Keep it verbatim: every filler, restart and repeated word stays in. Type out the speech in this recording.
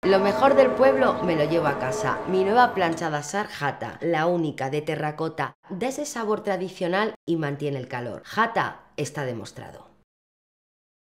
Lo mejor del pueblo me lo llevo a casa. Mi nueva plancha de asar Jata, la única de terracota, da ese sabor tradicional y mantiene el calor. Jata está demostrado.